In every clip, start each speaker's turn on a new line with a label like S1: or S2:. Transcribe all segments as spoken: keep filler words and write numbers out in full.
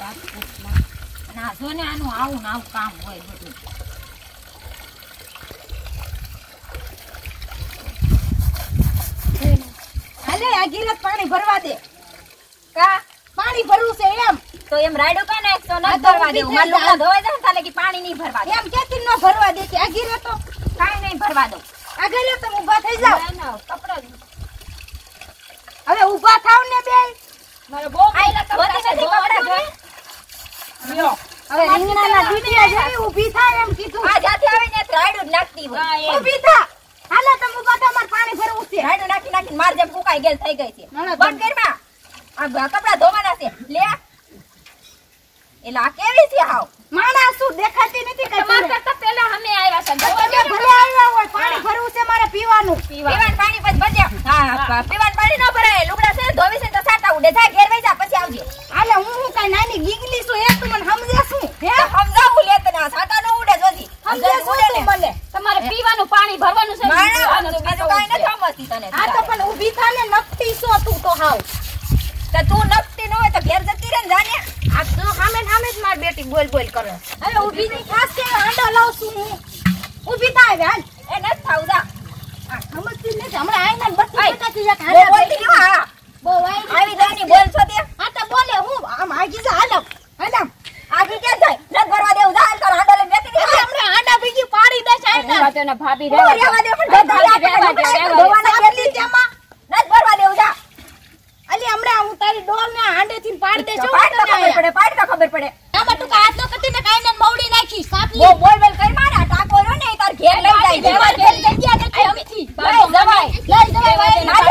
S1: રાજકોટમાં ના જો ને આનું આવું ને આવું કામ હોય બધું. હાલે આ ગિરત પાણી ભરવા દે. કા પાણી ભરવું છે એમ તો એમ રાયડો કા નાખ તો ન ભરવા દેવું. માર લુગડા ધોવાઈ જાય તાલે કે પાણી નહીં ભરવા દે. એમ કેતી ન ભરવા દે કે આ ગિરત તો કાઈ નહીં ભરવા દો. આગળ તો ઊભા થઈ જાવ. ના કપડા હવે ઊભા થાવ ને બે. મારો બહુ આઈલા કપડા નથી કપડા ધોઈ. લ્યો હવે રીંગણાના દીટિયા જેવી ઊભી થાય એમ કીધું. આ જાતે આવે ને રાયડો જ નાખતી હોય. ઊભી થા. હાલે તમે ઊભા થા માર પાણી ભરવું છે. રાયડો નાખી નાખીને માર જેમ ફૂકાઈ ગેલ થઈ ગઈ છે. બંધ કર માં. આ કપડા ધોવાના છે. લે એલા કેવી છે હાવ માણા શું દેખાતી નથી કે તમાર કરતા પહેલા અમે આવ્યા છે. તમે ભલે આવ્યા હોય પાણી ભરવું છે મારે પીવાનું. પીવાનું પાણી પછી ભરજે. હા પીવાનું પાણી ન ભરાય. લુગડા છે ધોવી છે તો સાટા ઉડે જા ઘેર વઈ જા પછી આવજે. હાલે હું હું કઈ નાની ગીગલી છું એક તું મને સમજે શું હે સમજાવું લે તને સાટા ન ઉડે જોજી સમજે શું તું મને. તમારે પીવાનું પાણી ભરવાનું છે. માણા બીજું કઈ નથી સમજતી તને. આ તો પણ ઊભી થાને નકટી છો તું તો હાવ. તો તું નકટી ન હોય તો ઘેર જતી રહે ને જાને. આ તો સામે સામે જ માર બેટી બોલ બોલ કરે. હવે ઊભી થઈ ખાસ કે આંડો લાવ છું હું. ઊભી થાય હાલ એ ન થાવ જા. આ સમજતી નથી હમણાં આઈના બત્તી પટાકી જા હાલ બોલતી કેવા હા બો આઈ આવી જાની બોલ છો તે. આ તો બોલે હું આમ આગી જા હાલ હાલ આગી કે જાય ન ભરવા દેવું જા હાલ તો આંડો લઈને બેઠી દે. હમણાં આંડા ભીગી પાડી દે છે આંડા. વાતો ના ભાભી રેવા રેવા દે પણ ધોવા ધોવાના કેટલી જમા ન ભરવા દેવું જા. અલી હમણાં હું તારી ડોલ ને હાંડે થી પાડ દે છું. પાડ તો ખબર પડે પાડ તો ખબર પડે. આમાં તું હાથ નો કતી ને કાઈ ને મોડી નાખી સાપલી. બો બોલ બોલ કઈ મારા ટાકો રો ને તાર ઘેર લઈ જાય. દેવા ઘેર જગ્યા નથી અમીથી. લઈ જવાય લઈ જવાય.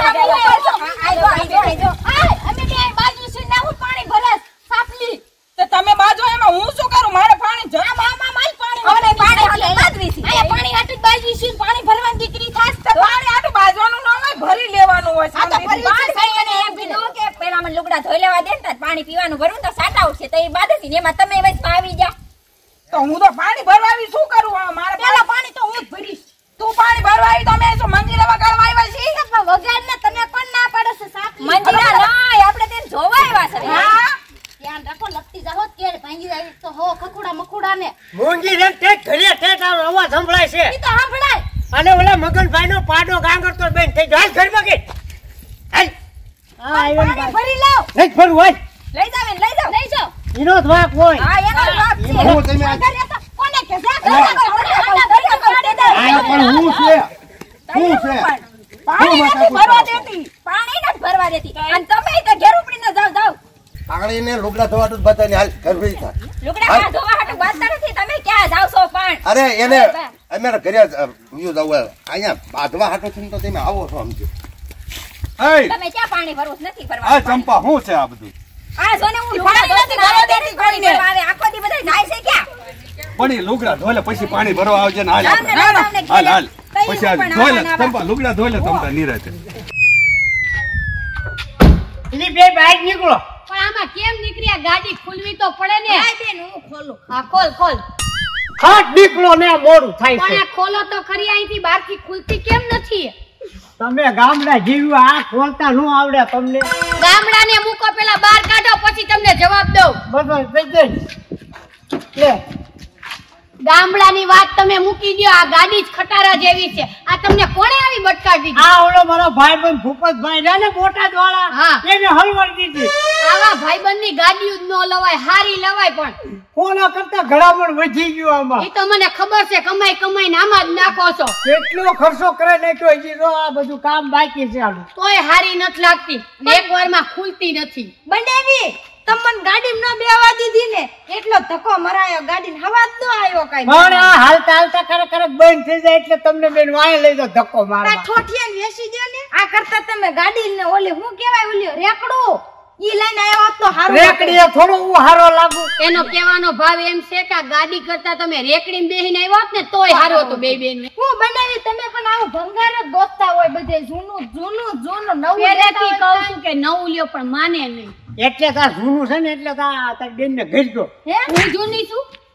S1: આજો આજો આજો આ અમે કે બાજુ સુઈ ના હું પાણી ભરસ સાપલી.
S2: તો તમે બાજો એમાં હું શું કરું મારે પાણી જ
S1: આ મામા માઈ પાણી હવે પાણી હાલે બાજવી છે. આ પાણી હાટુ બાજવી છે પાણી ભરવાની દીકરી થાસ તો
S2: પાણી હાટુ બાજવાનું ન હોય ભરી લેવાનું હોય.
S1: આ તો ભરી છે મને એમ કીધું કે પેલા મને લુગડા ધોઈ લેવા દે ને પાણી પીવાનું ભરું તો સાટા ઉઠશે તો એ બાદથી ને એમાં તમે વચમાં આવી જા.
S2: તો હું તો પાણી ભરવા આવી શું કરું મારે
S1: પેલા પાણી તો હું જ ભરીશ.
S2: તું પાણી ભરવા આવી તો મેં શું મંજીરા વગાડવા આવ્યા છીએ.
S1: વગાડ ને તમે કોણ ના પાડે છે સાપલી. મંજીરા ના આપણે તેને જોવા આવ્યા છે. હા ધ્યાન રાખો લપટી જાહો કેડ ભાંગી જાય તો હો ખખુડા મખુડા ને
S3: મૂંગી રે ટેટ ઘરે ટેટ અવાજ સંભળાય છે.
S1: ઈ તો સંભળાય.
S3: અને ઓલા મગનભાઈ નો પાડો ગાંગર તો બેન થઈ જાય ઘરમાં કે હાલ
S1: હા પાણી ભરી લાવ.
S3: નહીં ભરવું હોય
S1: લઈ જાવ લઈ જાવ લઈ જાવ.
S3: ઈનો જ વાક હોય.
S1: હા એનો જ વાક છે.
S4: હું તમે આ
S1: કોને કે છે
S4: આ પણ હું છે હું છે
S1: પાણી નથી ભરવા દેતી. પાણી નથી ભરવા દેતી અને તમે તો ઘેર ઉપડીને જાવ જાવ.
S4: આંગળીને લુગડા ધોવાટું જ બતાવીને હાલ ઘર ભરી થા.
S1: લુગડા ધોવા હાટુ બાંધતા નથી તમે ક્યાં જાવ છો પણ.
S4: અરે એને અમે ઘરે યુ જાવ અહીંયા બાંધવા હાટો છે તો તમે આવો છો સમજો. એ
S1: તમે ક્યાં પાણી ભરવું નથી ભરવા.
S4: આ ચંપા શું છે આ બધું.
S1: આ જોને હું લુગડા નથી ભરવા દેતી કોઈને. આખો દી બધા જાય છે ક્યાં.
S4: પણ એ લુગડા ધોલે પછી પાણી ભરવા આવજે ને હાલ આપણે. હાલ હાલ પછી આ ધોલે ચંપા લુગડા ધોલે તમતા નિરાતે.
S3: એની બે બાઈક નીકળો.
S5: પણ આમાં કેમ નીકળ્યા ગાડી ખુલવી તો પડે ને.
S1: આ બેન હું ખોલું.
S5: હા ખોલ ખોલ.
S3: ખાટ નીકળો ને મોડું થાય
S5: પણ
S3: છે.
S5: આ ખોલો તો ખરી અહીંથી બહારથી ખુલતી કેમ નથી.
S3: તમે ગામડા જીવ્યું આ ખોલતા ન આવડે તમને.
S5: ગામડાને મૂકો પેલા બહાર કાઢો પછી તમને જવાબ દઉં.
S3: બધો થઈ જાય લે
S5: ગામડાની વાત તમે મૂકી દો. આ ગાડી જ ખટારા જેવી છે. આ તમને કોણે આવી બટકાડી દીધી.
S3: આ ઓલો મારો ભાઈબંધ ભૂપતભાઈ રહ્યા ને બોટાદ વાળા
S5: હા.
S3: એને હલવાડી દીધી.
S5: આવા ભાઈબંધની ગાડીઓ જ ન લવાય. હારી લવાય પણ
S3: કોના કરતા ઘડામણ વધી ગયું આમાં.
S5: એ તો મને ખબર છે. કમાઈ કમાઈને આમાં જ નાખો છો.
S3: કેટલો ખર્ચો કરે નાખ્યો હજી તો આ બધું કામ બાકી છે આનું.
S5: તોય હારી નથી લાગતી. એક વારમાં ખુલતી નથી.
S1: બંડેવી તમને ગાડીમાં ન બેવા દીધી ને એટલો ધક્કો મરાયો ગાડીને હવા જ ન આવ્યો કાઈ.
S3: પણ આ હાલતા હાલતા કરે કરે બંધ થઈ જાય એટલે તમને બેન વાય લઈ દો ધક્કો મારવા.
S1: ઠોઠિયા વેસી દે ને. આ કરતા તમે ગાડી ને ઓલી હું કહેવાય ઓલી રેકડું ઈ લઈને આવ્યો તો હારું.
S3: રેકડીએ થોડો હું હારો લાગુ.
S5: એનો કહેવાનો ભાવ એમ છે કે આ ગાડી કરતા તમે રેકડીમાં બેહીને આવ્યા ને તોય હારો હતો બે બેન.
S1: હું બનાવી તમે પણ આવું ભંગાર જ ગોતતા હોય બધે જૂનું જૂનું જૂનું નવું.
S5: પહેલેથી કહું છું કે નવું લ્યો પણ માને નહીં.
S3: એટલે તાર જૂનું છે ને એટલે તાર બેન ને ઘેર ગયો.
S1: હે
S5: હું જૂની છું.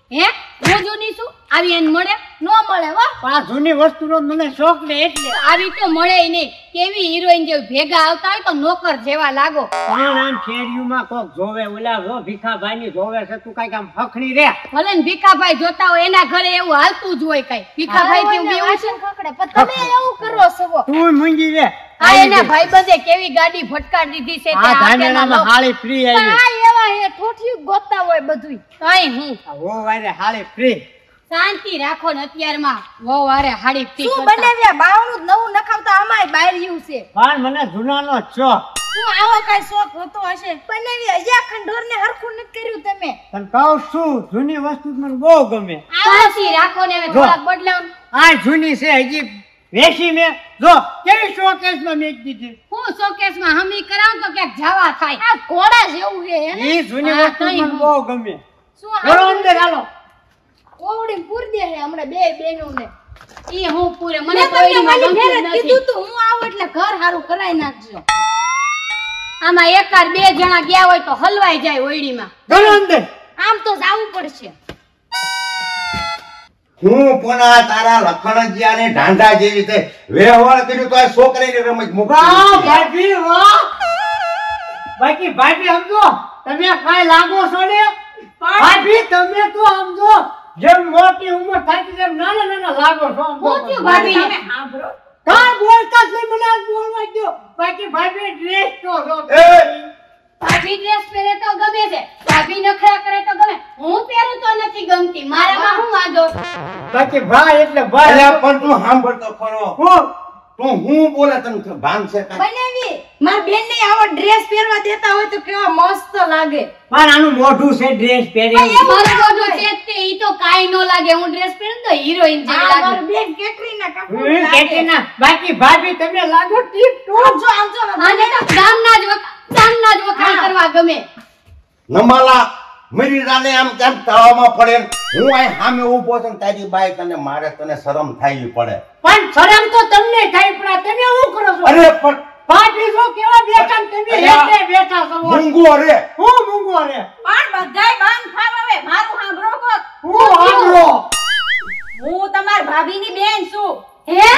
S5: હે હું જૂની છું આવી એને મળે નો મળે હો
S3: પણ આ જૂની વસ્તુનો મને શોખ ને એટલે
S5: આવી તો મળે નહીં કેવી હિરોઈન જેવી ભેગા આવતા હોય તો નોકર જેવા લાગો
S3: પણ આમ શેરીઓમાં કોક જોવે ઓલા જો ભીખાભાઈ ની જોવે છે તું કઈક આમ ફખણી રે
S5: ભલે ને ભીખાભાઈ જોતા હોય એના ઘરે એવું હાલતું જ હોય કઈ ભીખાભાઈ જેવું એવું છે ખકડે પણ તમે એવું કરો છો
S3: તું મૂંગી રે
S5: આ એના ભાઈબંધે કેવી ગાડી ફટકારી દીધી છે
S3: આ ધાનેરામાં હાળી ફ્રી આવી
S5: આ એવા હે ઠોઠિયું ગોતા હોય બધુંય કઈ હું
S3: ઓ વારે હાળી ફ્રી
S5: શાંતિ રાખો ને અત્યારમાં વો વારે હાડી ફ્રી
S1: શું બનાવ્યા બાવણું નવું નખાવતા અમાય બાયરિયું છે
S3: પણ મને જૂનાનો શોખ
S1: શું આવો કઈ શોખ હોતો હશે બનાવ્યા હજી ખંડોર ને હરખું નથી કર્યું તમે
S3: પણ કહું શું જૂની વસ્તુ મને બહુ ગમે
S5: શાંતિ રાખો ને હવે થોડાક બદલાવ
S3: આ જૂની છે હજી વેસી મેં જો કેવી શોકેસ માં મેક દીધી
S5: હું શોકેસ માં હમી કરાવ તો ક્યાંક જવા થાય આ ઘોડા જેવું છે હે ને
S3: ઈ જૂની
S5: હા,
S3: વસ્તુ
S5: તઈ
S3: મને
S5: હું.
S3: બહુ ગમે
S5: શું
S3: ચલો અંદર હાલો
S1: ઓવડી પૂર દે હે હમણાં બે બેનો ને
S5: ઈ હું પૂરે મને
S1: મેં
S5: તો
S1: તમને
S5: એડીમાં
S1: મારી
S5: ગમતું
S1: ફેરે
S5: જ નથી.
S1: કીધું તું હું આવું એટલે ઘર હારું કરાઈ નાખજો
S5: આમાં એકાર બે જણા ગયા હોય તો હલવાઈ જાય ઓયડીમાં
S3: ચલો અંદર
S1: આમ તો જાવું પડશે
S6: હું પુના તારા લખણ જ્યાં ઢાંઢા જેવી તે વેવળ કર્યું તો આ છોકરીની રમત
S3: વાહ
S6: મૂકી
S3: ભાભી વાહ બાકી ભાભી સમજો તમે કાઈ લાગો છો ને ભાભી તમે તો સમજો જેમ મોટી ઉંમર થાય તેમ નાના નાના લાગો છો સમજો.
S5: હું થયું ભાભીને?
S1: તમે સાંભળો
S3: કાંઈ બોલતા જ નહીં, મને આજ બોલવા દ્યો. બાકી ભાભી ડ્રેસ તો જો.
S6: એ!
S5: ભાભી ડ્રેસ પહેરે તો ગમે છે ભાભી નખરા કરે તો ગમે હું પહેરું તો નથી ગમતી મારામાં હું વાંધો
S3: બાકી ભાઈ એટલે ભાઈ
S6: અલ્યા પણ તું સાંભળતો ખરો
S3: હું
S6: તું હું બોલે તને ભાન છે કાંઈ?
S1: બનાવી માર બેન ને આવો ડ્રેસ પહેરવા દેતા હોય તો કેવા મસ્ત લાગે
S3: પણ આનું મોઢું છે ડ્રેસ પહેરી
S5: મારો મોઢો છે તે ઈ તો કાઈ નો લાગે હું ડ્રેસ પહેરું તો હિરોઈન જેવી
S1: આ માર
S5: લાગે
S1: બેન કેટરીના કપૂર
S3: હમ,
S1: લાગે.
S3: કેટરીના. બાકી ભાભી તમે લાગો ટીપ ટોપ.
S1: આમ જો આમ જો
S5: મને તો ગામના જ વખ- ગામના જ વખાણ
S1: હા.
S5: કરવા ગમે
S6: નમાલા મરી રાને આમ કેમ તાવામાં પડે ને હું અહીં સામે ઊભો છું ને તારી બાઈ તને મારે તને શરમ થાય પડે
S3: પણ શરમ તો તમને થાય પણ આ તમે શું કરો છો
S6: અરે પણ
S3: ભાભી જો કેવા બેઠા ને તમે
S6: અલ્યા.
S3: હેઠે બેઠા છો
S6: મૂંગો રે
S3: હું મૂંગો રે
S2: પણ બધાય બંધ થાવ હવે મારું સાંભળો કોક.
S3: હું આંગળો
S2: હું તમાર ભાભીની બેન છું
S5: હે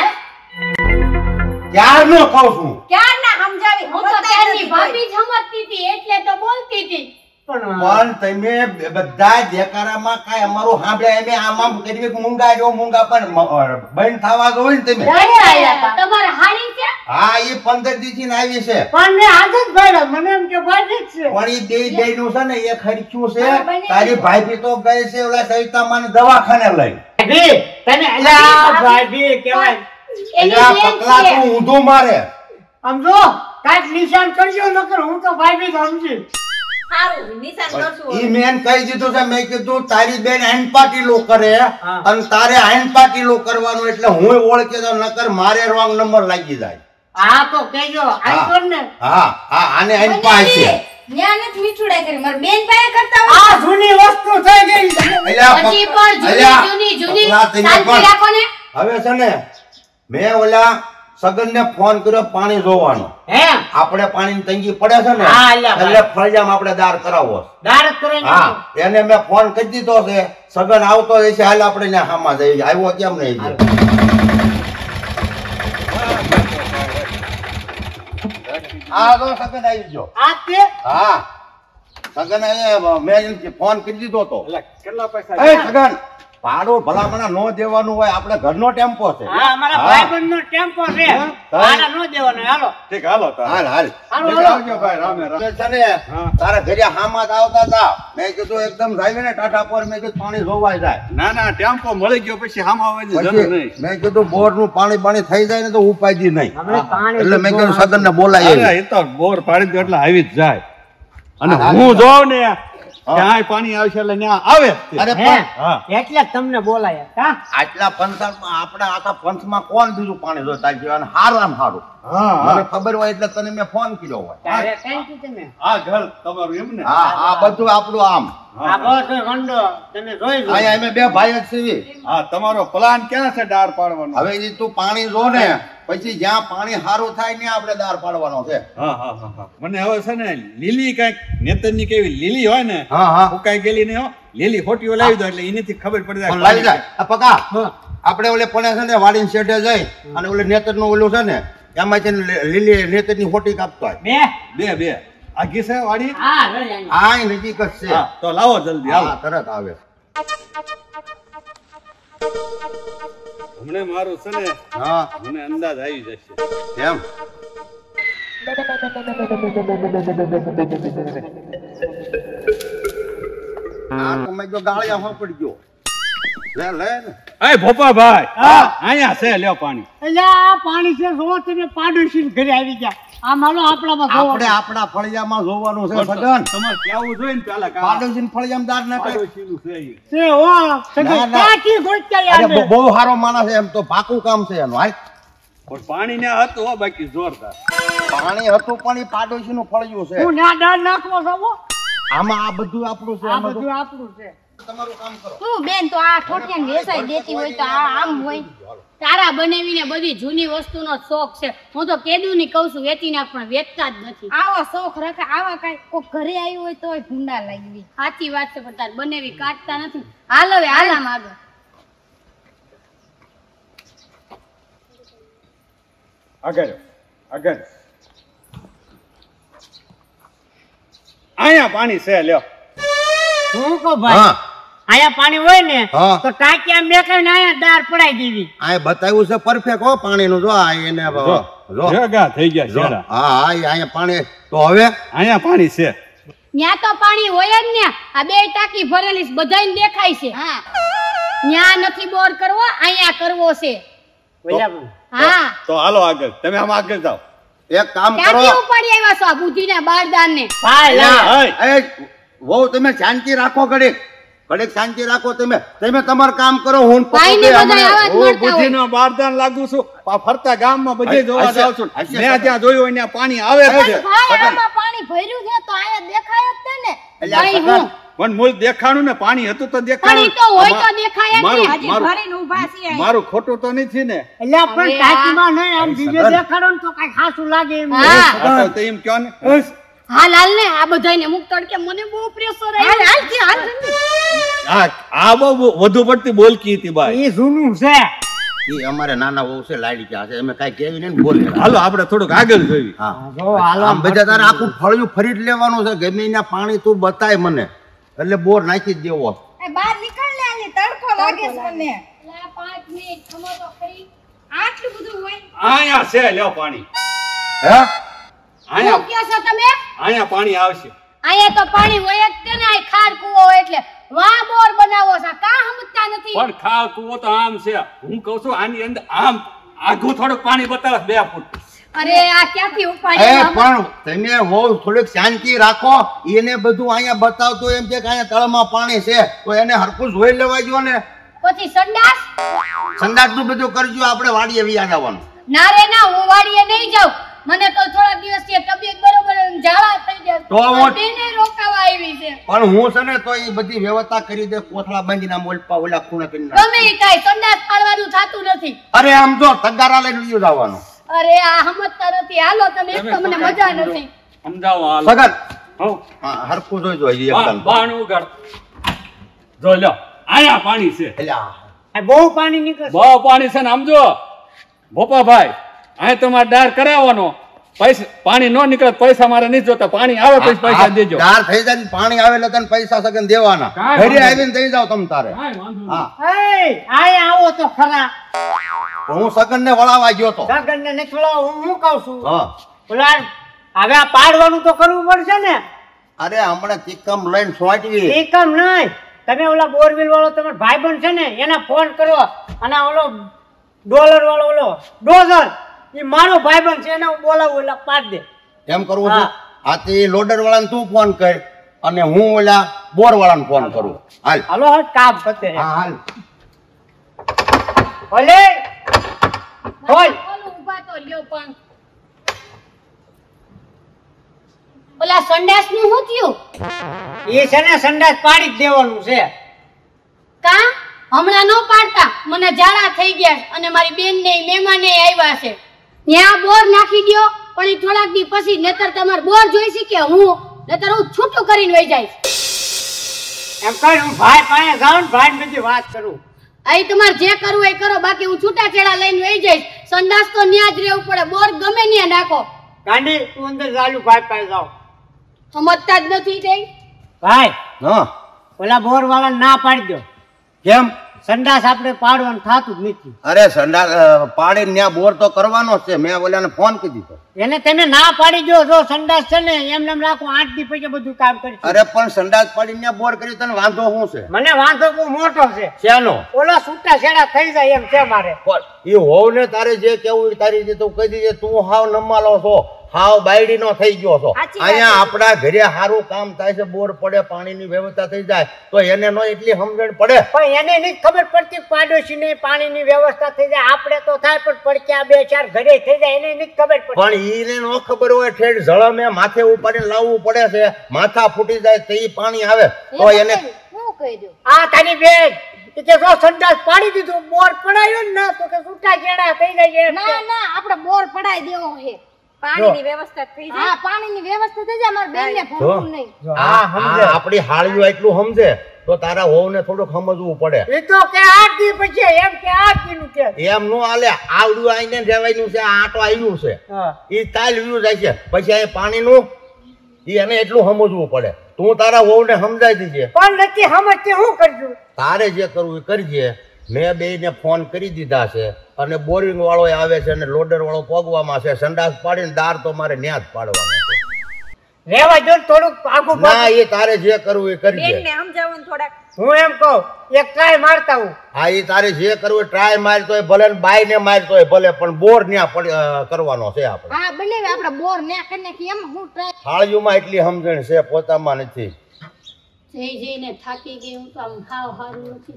S6: ક્યારનો કહું છું
S2: ક્યારના સમજાવી
S5: હું તો ત્યારની ભાભી જ સમજતી હતી એટલે તો બોલતી હતી
S3: પણ
S6: પણ તમે બધા દેકારામાં કાંઈ અમારું સાંભળે એમે આમ આમ કરી કે મૂંગા જો મૂંગા પણ મ- બંધ થવા ગયો ને તમે
S5: ક્યારે આયા હતા? તમારે હાડી છે
S6: હા એ પંદર દિવસથી ને આવી છે
S3: પણ મેં આજ જ ભાડ્યા મને એમ કે ભાભી જ છે
S6: પણ ઈ બે બે નું છે ને એ ખર્ચ્યું છે
S1: હા, બને.
S6: તારી ભાભી તો ગઈ છે ઓલા સવિતામાને દવાખાને લઈ
S3: ભાભી તને અલ્યા ભાભી કહેવાય
S5: એની
S6: અલ્યા
S5: બેન
S6: પકલા
S5: છે
S6: તું ઊંધું મારે
S3: આમ જો કાંઈક નિશાન કરજો નકર હું તો ભાભી જ સમજી
S2: સારું નિશાન કરશું
S6: ઈ મેં કહી દીધું છે મેં કીધું તારી બેન આઈન પાટીલો કરે
S3: હા.
S6: અને તારે આઈન પાટીલો કરવાનું એટલે હું ઓળખી દઉં નકર મારે રોંગ નંબર લાગી જાય
S3: હા તો કહેજો આઈ ને
S6: હા હા આને આઈન પાય છે
S1: ન્યા નથી મીઠુડાઈ કરી માર બેન પાસે કરતા હોય
S3: આ જૂની વસ્તુ થઈ ગઈ છે
S6: અલ્યા પક-
S5: હજી પણ જૂની
S6: અલ્યા,
S5: જૂની જૂની
S6: પકલા તમે
S5: શાંતિ
S6: પણ-
S5: રાખો ને
S6: હવે છે ને મેં ઓલા સગન ને ફોન કર્યો પાણી જોવાનો
S3: હે
S6: આપણે પાણીની તંગી પડે છે ને
S3: હા, અલ્યા ભાઈ.
S6: એટલે ફરજામાં આપણે દાર કરાવવો છે.
S3: દારક કરીને
S6: હા એને મેં ફોન કરી દીધો છે સગન આવતો હશે હાલ આપણે ને હામાં જઈએ આવ્યો કેમ નહીં
S3: હાલો.
S6: હા તો સગન આવી ગયો
S3: આ તે
S6: હા સગન એ મેં એને ફોન કરી દીધો તો
S4: કેટલા પૈસા
S6: એ સગન ભાડું ભલામણા નો દેવાનું હોય આપણે ઘરનો ટેમ્પો છે
S3: હા અમારા
S6: હા.
S3: ભાઈબંધનો ટેમ્પો છે
S6: હા.
S3: ભાડા નો દેવાનો હાલો
S4: ઠીક હાલો તાર.
S6: હાલ હાલ
S3: હાલો,
S4: ઠીક,
S3: હાલો.
S4: આવજો ભાઈ રામે રામ.
S6: છે ને તારા ઘરે હામાં જ આવતા હતા મેં કીધું એકદમ જાય ને ટાટા પર મેં કીધું પાણી જોવાય જાય
S4: ના ના ટેમ્પો મળી ગયો પછી હામાં આવવાની જરૂર
S6: પછી
S4: નહીં
S6: મેં કીધું બોર નું પાણી પાણી થઈ જાય ને તો ઉપાય નહીં
S3: હમણાં પાણી
S6: એટલે મેં કીધું સગન ને બોલાય
S4: અરે એ તો બોર પાડી દો એટલે આવી જ જાય અને હું જોઉં ને ક્યાંય પાણી આવશે એટલે ત્યાં આવે જ તે.
S6: અરે
S3: હે
S6: પણ
S4: હા.
S3: એટલે જ તમને બોલાયા કા
S6: આટલા પંથમાં આપણા આખા પંથમાં કોણ બીજું પાણી જોતા ગયું અને હારામાં હારું
S4: હા
S6: મને
S4: હા
S6: ખબર હોય એટલે તને મેં ફોન કર્યો હોય
S3: તારે કઈ કી તમે
S4: આ ઘર તમારું એમ ને
S6: હા આ બધું આપણું આમ
S3: આ બસ રંડો તમે જોઈ લો
S6: અહીંયા અમે બે ભાઈ જ છીએ
S4: હા તમારો પ્લાન ક્યાં છે ડાર પાડવાનો
S6: હવે ઈ તું પાણી જો ને પછી જ્યાં પાણી સારું થાય ને આપણે દાર પાડવાનો છે
S4: હા હા હા હા મને હવે છે ને લીલી કઈક નેતરની કેવી લીલી હોય ને
S6: હા હા
S4: ફૂંકાઈ ગયેલી ને હો લીલી હોટીઓ લાવી દો એટલે એનીથી ખબર પડી જાય.
S6: પણ લાવી જાય આ પકા આપણે ઓલે પણ છે ને વાડીને શેઠે જઈ અને ઓલે નેતર નું ઓલું છે ને એમાં છે ને લીલી નેતર ની હોટી કાપતો હોય.
S3: બે
S4: બે બે આગી છે વાડી?
S5: હા રજાની.
S6: આ નજીક જ છે.
S4: હા, તો લાવો જલ્દી
S6: હા
S4: હાલો.
S6: તરત આવે.
S4: હમણે મારું છે ને
S6: હા
S4: મને અંદાજ આવી જશે.
S6: એમ આ તમે જો ગાળિયા માં પડી ગયો લે લે ને.
S4: એ ભોપાભાઈ
S3: હા.
S4: અહીંયા છે લ્યો પાણી.
S3: એટલે આ પાણી છે જો તમે પાડોશી ઘરે આવી ગયા આ માલો આપણામાં
S6: આપણે આપણા ફળિયામાં જોવાનું છે સગન.
S4: તમારે કેવું જોઈએ ને પેલા કામ.
S6: પાડોશી ફળિયામાં દાર ના કરે.
S4: પાડોશીનું છે ઈ.
S3: છે ઓ સગન
S6: ના, ના.
S3: કાકી ગોચ્યા
S6: અરે
S3: યાર
S6: બહુ- બહુ સારો માણસ છે એમ તો પાકું કામ છે એનું. હાલ
S4: પણ પાણી ને હતું હો, બાકી જોરદાર.
S6: પાણી હતું પણ એ પાડોશી નું ફળિયું છે.
S3: હું ના ડાળ નાખવો છો
S6: આમાં આ બધું આપણું છે.
S3: આ
S6: આમાં
S3: બધું આપણું છે
S6: તમારું કામ કરો.
S5: તું બેન તો આ ઠોઠિયાને વેચાઈ દેતી હોય તો આ આમ હોય. તારા બનાવીને બધી જૂની વસ્તુનો શોખ છે. હું તો કેદું ની કહું છું વેચી નાખ પણ વેચતા જ નથી.
S1: આવા શોખ રાખે આવા કઈ કોઈ ઘરે આવ્યું હોય તોય ભૂંડા લાગવી.
S5: સાચી વાત છે પણ તાર બનાવી કાઢતા નથી. હાલ હવે હાલ આમ આગળ.
S4: આગળ આગળ અહીંયા પાણી છે લ્યો.
S3: હું કહું ભાઈ
S6: હા
S3: આયા પાણી હોય ને
S6: હા.
S3: તો ટાંકી આમ મેકાઈને આયા દાળ પડાઈ દેવી
S6: આ બતાવ્યું છે પરફેક્ટ હો પાણીનું. જો આ એને
S4: જો,
S6: જો
S4: ભેગા થઈ ગયા
S6: જો.
S4: શેરા.
S6: હા હા એ અહીંયા પાણી તો હવે
S4: અહીંયા પાણી છે.
S5: ન્યા તો પાણી હોય જ ને. આ બે ટાંકી ભરેલી છે, બધાયને દેખાય છે. હા ન્યા નથી બોર કરવો, અહીંયા કરવો છે.
S3: ઓલા
S5: હા
S4: તો હાલો આગળ. તમે આમ આગળ જાઓ.
S6: એક કામ કરો.
S5: ક્યાંથી ઉપાડી આવ્યા છો આ બુદ્ધિના બારદાન ને?
S3: ભાઈ લા.
S4: હાય.
S6: એ વહુ તમે શાંતિ રાખો ઘડીક ઘડીક શાંતિ રાખો. તમે તમે તમારું કામ કરો. હું ને
S5: ભાઈને
S6: પપ્પુ બે
S5: બધાય
S6: હમણાં-
S5: આવા જ
S4: હું
S5: મળતા હોય.
S4: બુદ્ધિનો બારદાન લાગુ છું. આ ફરતા ગામમાં બધે જોવા
S6: હશે,
S4: જાઉં છું.
S6: હશે,
S4: મેં
S6: હશે.
S4: જ્યાં જોયું હોય ત્યાં પાણી આવે જ છે.
S1: ભાઈ આમાં પાણી ભર્યું છે તો આયા દેખાય જ છે ને.
S6: એટલે આ
S5: ભાઈ
S6: સગન,
S5: હું
S4: પણ મૂળ દેખાણું ને પાણી હતું તો
S5: પણ
S4: દેખાણું.
S5: ઈ તો હોય તો દેખાય જ
S4: મારું-
S5: ને.
S1: હજી
S4: મારું-
S1: ભરીને ઊભા છીએ અહીંયા.
S4: મારું ખોટું તો નથી ને.
S3: એટલે પણ
S5: હવે આ-
S3: ટાંકીમાં નહીં આમ બીજે
S6: સગન.
S3: દેખાડો ને તો કઈ ખાસું લાગે એમ
S5: હા.
S4: આ તો એમ કયો ને.
S5: હાલ હાલ ને આ બધાયને મુક તડકે મને બહુ પ્રેશર
S1: હાલ
S5: આવ્યું.
S1: હાલ જી, હાલ જલ્દી.
S4: આ આ બહુ વધુ પડતી બોલકી હતી ભાઈ.
S3: એ જૂનું છે
S6: ઈ અમારે નાના વહુ છે લાડી ક્યાં છે અમે કાંઈ કેવી નહીં ને બોલે.
S4: હાલો આપણે થોડુંક આગળ જોઈએ.
S6: હા
S3: જો હાલો
S6: આમ બધા તારે આખું ફળિયું ફરી જ લેવાનું છે. ગમે ત્યાં પાણી તું બતાય મને એટલે બોર નાખી જ દેવો.
S1: એ બહાર નીકળ ને આજે તડકો લાગે છે મને.
S5: લા, પાંચ મિનિટ ખમો તો ખરી.
S1: આટલું બધું હોય.
S4: અહીંયા છે લ્યો પાણી.
S6: હે
S4: અહીંયા
S5: શું કહો છો તમે?
S4: અહીંયા પાણી આવશે.
S5: અહીંયા તો પાણી હોય જ તે ને. આ ખાર કૂવો હોય એટલે વાહ બોર બનાવો છો. કા સમજતા નથી?
S4: પણ ખાવ કૂવો તો આમ છે. હું કહું છું આની અંદર આમ આઘું થોડુંક પાણી બતાવે બે ફૂટ.
S5: અરે આ ક્યાંથી
S6: એ
S5: ઉપાડી
S6: પણ તમે વહુ થોડીક શાંતિ રાખો. એને બધું અહીંયા બતાવતો એમ કે અહીંયા તળમાં પાણી છે તો એને હરખું જોઈ લેવા જો ને.
S5: પછી સંડાસ?
S6: સંદાસ નું બધું કરજો. આપણે વાડીએ વ્યા જવાનું.
S5: ના રે ના, હું વાડીએ નહીં જાઉં. મને તો થોડા દિવસથી તબિયત બરોબર નથી, ઝાડા થઈ ગયા.
S6: તો હું-
S5: તેને રોકાવા આવી છે.
S6: પણ હું છે ને તો એ બધી વ્યવસ્થા કરી દે. કોથળા બાંધીને આમ ઓલપા ઓલા ખૂણે કરીને નાખ.
S5: ગમે ઈ કાંઈ સંડાસ પાડવાનું થાતું નથી.
S6: અરે આમ જો તગારા લઈને લીધું જવાનું.
S5: અરે આ સમજતા નથી. હાલો તમે, એક તો મને મજા નથી.
S4: સમજાવો હાલો.
S6: સગન
S4: હઉ.
S6: હા, હરખું જોઈજો હજી
S4: બા-
S6: એકદમ.
S4: બાણું ઉગાડ. જો લ્યો અહીંયા પાણી છે.
S6: એટલે આ
S3: આ બહુ પાણી નીકળે
S4: બહુ પાણી છે ને સમજો ભોપાભાઈ. અહીં તમારે ડાર કરાવવાનો. પૈસા પાણી ન નીકળે તો પૈસા મારે નહીં જોતા. પાણી આવે પછી પૈસા દેજો.
S6: ગાર થઈ જાય ને પાણી આવે એટલે તને પૈસા સગન દેવાના.
S4: કાંઈ
S6: ઘરે
S4: વાંધો
S6: આવીને દઈ જાવ તમ તારે.
S4: કાંઈ વાંધો નહીં.
S6: હા
S3: એ આયા આવો તો ખરા
S6: પણ હું સગન ને વળાવા ગયો તો.
S3: ગગન ને નીકળો હું હું કહું છું
S6: હા
S3: ઓલા હવે આ પાડવાનું તો કરવું પડશે ને
S6: અરે હમણાં ચિક્કમ લઈને સોંટવી.
S3: એ કામ નહીં તમે ઓલા બોરવેલ વાળો તમારો ભાઈબંધ છે ને એને ફોન કરો અને ઓલો ડોલર વાળો ઓલો ડોઝર એ મારો ભાઈબંધ છે એને હું બોલાવું એટલે પાડ દે
S6: એમ કરવું છે.
S3: હા.
S6: આ તે લોડર વાળાને તું ફોન કર અને હું ઓલા બોર વાળાને ફોન કરું. હાલ
S3: હાલો હટ કામ પતે
S6: હા હાલ.
S3: ઓલે બોલ
S5: ઓલું ઊભા તો લ્યો પણ. ઓલા સંડાસનું શું થયું?
S3: એ છે ને સંડાસ પાડી જ દેવાનું છે
S5: કા હમણાં ન પાડતા, મને ઝાડા થઈ ગયા અને મારી બેન ને મહેમાન આવ્યા છે. ત્યાં બોર નાખી દ્યો પણ એ થોડાક દી પછી નતર તમારે બોર જોઈશે કે હું નતર હું છૂટું કરીને વહી જઈશ.
S3: એમ કર હું ભાઈ પાસે જાઉં ને ભાઈ બધી વાત કરું.
S5: અહીં તમારે જે કરવું એ કરો, બાકી હું છૂટાછેડા લઈને વહી જઈશ. સંડાસ તો ન્યા જ રહેવું પડે, બોર ગમે ન્યા નાખો.
S3: ગાંડી તું અંદર ચાલુ ભાઈ પાસે જાવ.
S5: સમજતા જ નથી થઈ.
S3: ભાઈ
S6: હા
S3: ઓલા બોર વાળા ના પાડી દો.
S6: કેમ?
S3: સંડાસ આપણે પાડવાનું થાતું જ નથી.
S6: અરે સંડા પાડી ત્યાં બોર તો કરવાનો જ છે. મેં ઓલાને ફોન કરી દીધો.
S3: એને તમે ના પાડી દો. જો સંડાસ છે ને એમ એમ રાખો, આઠ દી પછી બધું કામ કરી.
S6: અરે પણ સંડાસ પાડી ત્યાં બોર કરી તને વાંધો શું છે?
S3: મને વાંધો બહુ મોટો છે.
S6: શેનો?
S3: ઓલો છૂટા છેડા થઈ જાય એમ છે મારે.
S6: એ હોવ ને તારે જે કેવું તારી જે તું કહી દીધે. તું હાવ નમાલો છો, હાવ બાયડી નો થઈ ગયો છો. અહીંયા આપણા ઘરે સારું કામ થાય છે, બોર પડે, પાણીની વ્યવસ્થા થઈ જાય તો એને નો એટલી સમજણ પડે.
S3: પણ એને નહીં ખબર પડતી પાડોશી ને પાણીની વ્યવસ્થા થઈ જાય. આપણે તો થાય પણ પડક્યા બે ચાર ઘરે થઈ જાય એને નહીં ખબર પડે.
S6: પણ ઈને નો ખબર હોય, ઠેઠ ઝળમે માથે ઉપાડીને લાવવું પડે છે. માથા ફૂટી જાય તો ઈ પાણી આવે તો એને
S5: હું કહી દઉં.
S3: આ તારી બેન કે જો સંડાસ પાડી દીધું, બોર પડાયો ને તો કે છૂટા છેડા થઈ જાય.
S1: ના ના આપણે બોર પડાઈ દેવો છે. પાણીની વ્યવસ્થા થઈ જાય.
S5: હા, પાણીની વ્યવસ્થા થઈ જાય. મારા બેનને ભરવું નહીં.
S3: હા સમજે.
S6: આપણી હાળીઓ એટલું સમજે તો તારા વહુને થોડુંક સમજવું પડે.
S3: એ તો કે આઠ દી પછી એમ કે આઠ દી નું કે
S6: એમ નો હાલે. આવડું આઈને રહેવાનું છે, આટો આવ્યું છે, ઈ તાલ વ્યુ જાય છે. પછી અહીં પાણીનું ઈ એને એટલું સમજવું પડે. તું તારા વહુને સમજાઈ દીજે.
S3: પણ નથી સમજતી હું કરજો.
S6: તારે જે કરવું એ કરજે. મેં બેયને ફોન કરી દીધા છે અને બોરિંગ વાળો આવે છે અને લોડર વાળો પોગવામાં છે. સંડાસ પાડીને દાર તો મારે ન્યા જ પાડવાનો છે.
S3: રેવા જો થોડુંક આગુ
S6: ના, એ તારે જે કરવું એ કરજે.
S1: બેનને સમજાવવાનું થોડાક.
S3: હું એમ કહું એક ટ્રાય મારતા હું.
S6: હા, એ તારે જે કરવું ટ્રાય મારતો ભલે ને બાઈ ને મારતો ભલે, પણ બોર ન્યા કરવાનો છે આપણે.
S5: હા, બને આપણે બોર ન્યા કરી નાખી. એમ હું ટ્રાય
S6: હાળીઓમાં એટલી સમજણ છે, પોતામાં નથી.
S5: જઈ જઈને થાકી ગઈ હું. તો આમ હાવ હારું નથી.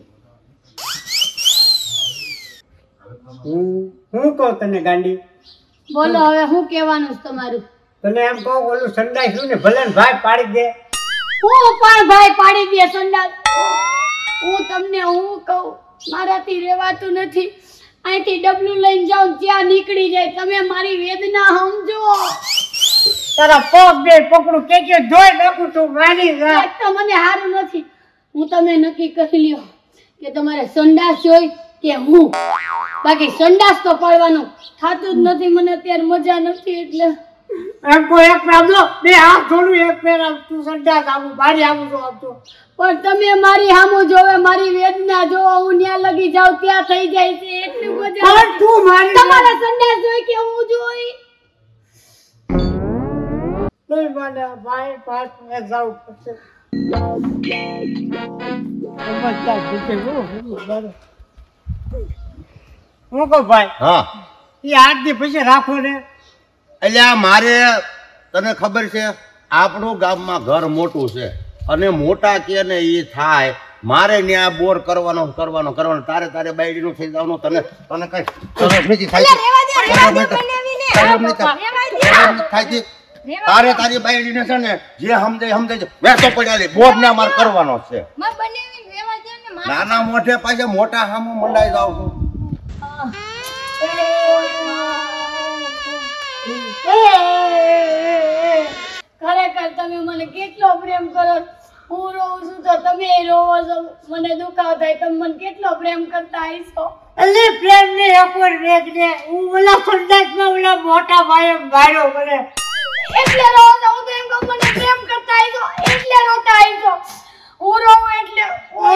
S3: હું હું કહું તને ગાંડી,
S5: બોલો હવે હું કહેવાનું છે તમારું?
S3: તને એમ કહું ઓલું સંડાસ ને ભલે ને ભાઈ પાડી દે.
S5: હું પણ ભાઈ પાડી દે સંડાસ. હું તમને હું કહું, મારાથી રહેવાતું નથી. અહીંથી ડબલું લઈને જાઉં ત્યાં નીકળી જાય. તમે મારી વેદના સમજો.
S3: તારા પગ બે પકડું કે કે જોઈ નાખું તું મારી જા.
S5: એક તો મને સારું નથી. હું તમે નક્કી કરી લ્યો કે તમારે સંડાસ જોઈ કે હું. બાકી સંડાસ તો પાડવાનું થાતું જ નથી. મને અત્યારે મજા નથી એટલે
S3: એમ કોઈ એક આપજો, બે હાથ જોડું, એક પેર તું સંડાસ આવું બારી આવું જો આપજો.
S5: પણ તમે મારી સામું જોવે, મારી વેદના જોવો. હું ત્યાં લગી જાઉં ત્યાં થઈ જાય છે. એટલી મજા
S3: પણ તું મારી
S5: તમારે સંડાસ જોઈ કે હું જોઈ?
S3: નહીં મને ભાઈ પાસ મેં જાઉં પડશે. સમજતા જ નથી. હું કહું ભાઈ,
S6: હા,
S3: એ આઠ દી પછી રાખો ને.
S6: એટલે આ મારે તને ખબર છે આપણું ગામમાં ઘર મોટું છે અને મોટા કે ને એ થાય. મારે ત્યાં બોર કરવાનો કરવાનો કરવાનો તારે તારે બાયડીનું થઈ જવાનું. તને તને કઈ સરસ નથી થાય. તારે તારી બાયડીને છે ને જે સમજાય સમજાય વેચો પડ્યા લે. બોર ને મારે કરવાનો છે. નાના મોઢે પાછા મોટા સામું મંડાઈ જાવ છું.
S5: ખરેખર તમે મને કેટલો પ્રેમ કરો. હું રોઉં છું તો તમે રોવો છો. મને દુખાવ થાય તમે મને કેટલો પ્રેમ કરતા હશો.
S3: એટલે પ્રેમ ને અપર વેગ ને હું ઓલા સંદાસમાં ઓલા મોટા ભાઈ માર્યો મને
S5: એટલે રોવો છો. હું તો એમ કહું મને પ્રેમ કરતા હશો એટલે રોતા હશો. હું રોઉં એટલે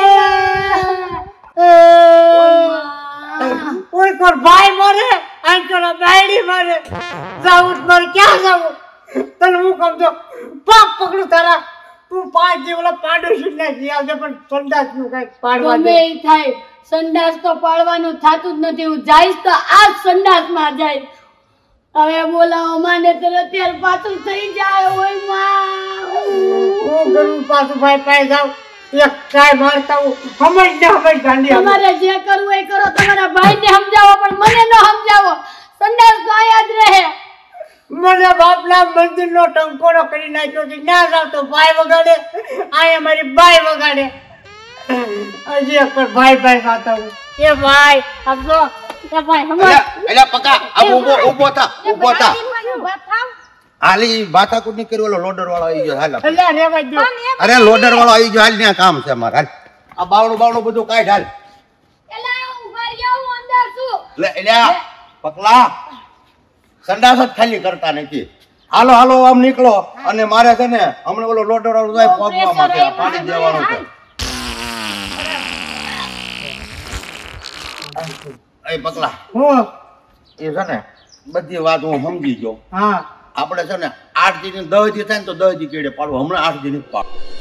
S3: કોઈ કોર ભાઈ મારે આંચોલા બાયડી મારે જાવું મારે ક્યાં જાવું. તને હું કહું તો પગ પકડું તારા. તું પાંચ દી ઓલા પાડોશી ને જી આવજે પણ સંદાસ નું કઈ પાડવા
S5: ગમે
S3: દે.
S5: ઈ થાય સંડાસ તો પાડવાનું થાતું જ નથી. હું જઈશ તો આ સંડાસમાં જઈશ. હવે બોલાવો માને તો અત્યારે પાછું થઈ જાય. ઓય માં
S3: હું ગરું પાછું ભાઈ પાસે જાઉં. એક ટ્રાય મારતા હું સમજ ને સમજ ગાંડી.
S5: તમારે જે કરવું એ કરો. તમારા ભાઈને સમજાવો પણ મને ન સમજાવો. સંડાસ તો આયા જ રહે.
S3: મને બાપલા મંદિર નો ટંકોરો કરી નાખ્યો છે. ના જાવ તો ભાઈ વગાડે, આયા મારી બાઈ વગાડે. હજી એક વાર ભાઈ ભાઈ ખાતા હું. એ ભાઈ સમજો. એ ભાઈ સમજ.
S6: એટલે પકા આ ઊભો ઊભો થા ઊભો થા. હાલી બાથાકુટ ની કરી ઓલો લોડર વાળો આવી ગયો હાલ આપણે.
S3: એટલે રેવા દો.
S6: અરે લોડર વાળો આવી ગયો હાલ ત્યાં કામ છે મારે હાલ આ બાવણું બાવણું બધું કાઢ હાલ
S5: એલા ઉભા રહ્યો હું અંદર છું.
S6: લે એટલે આ પકલા સંડાસ જ ખાલી કરતા નથી. હાલો હાલો આમ નીકળો અને મારે છે ને હમણાં ઓલો લોડર વાળો જાય પગવા માટે પાણી દેવાનું છે. એ પકલા
S3: હું
S6: એ છે ને બધી વાત હું સમજી ગયો.
S3: હા
S6: આપણે છે ને આઠ દી દસ દી થાય ને તો દસ દી કેડે પાડવું હમણાં આઠ દી નથી પાડવું.